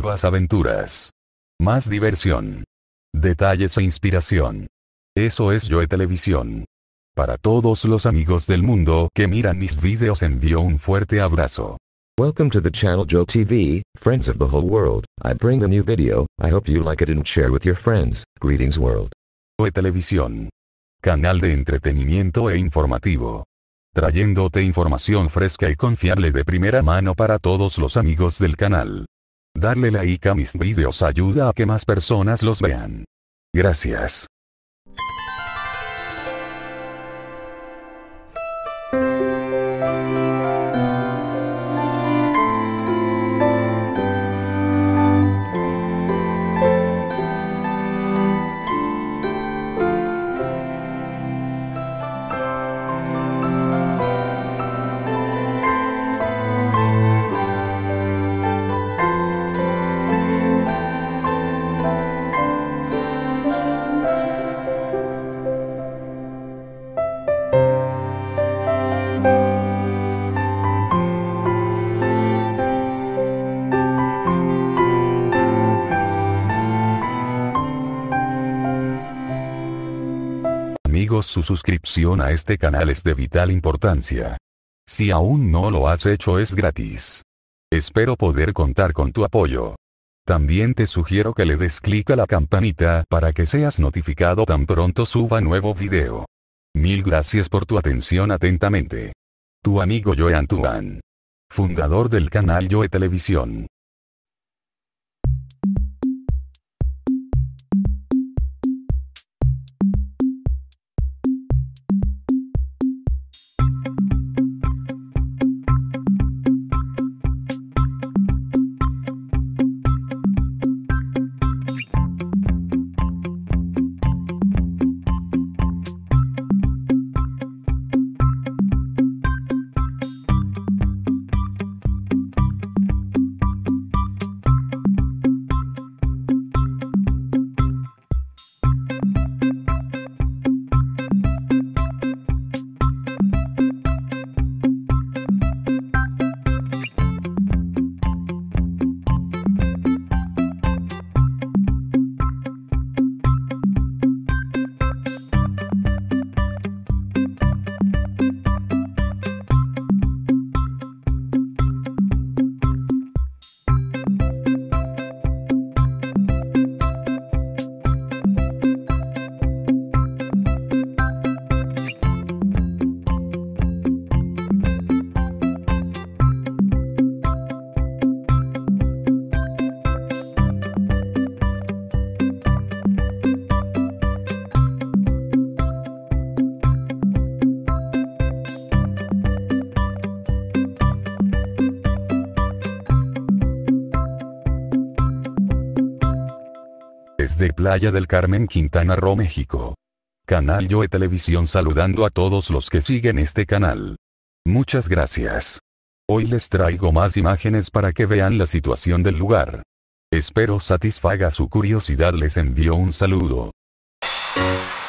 nuevas aventuras, más diversión, detalles e inspiración. Eso es Joe Televisión. Para todos los amigos del mundo que miran mis videos envío un fuerte abrazo. Welcome to the channel Joe TV, friends of the whole world. I bring a new video, I hope you like it and share with your friends. Greetings world. Joe Televisión. Canal de entretenimiento e informativo. Trayéndote información fresca y confiable de primera mano para todos los amigos del canal. Darle like a mis videos ayuda a que más personas los vean. Gracias. Amigos, su suscripción a este canal es de vital importancia. Si aún no lo has hecho es gratis. Espero poder contar con tu apoyo. También te sugiero que le des clic a la campanita para que seas notificado tan pronto suba nuevo video. Mil gracias por tu atención atentamente. Tu amigo Joe Antoine, fundador del canal Joe Televisión. Desde Playa del Carmen, Quintana Roo, México. Canal Joe Televisión saludando a todos los que siguen este canal. Muchas gracias. Hoy les traigo más imágenes para que vean la situación del lugar. Espero satisfaga su curiosidad, les envío un saludo.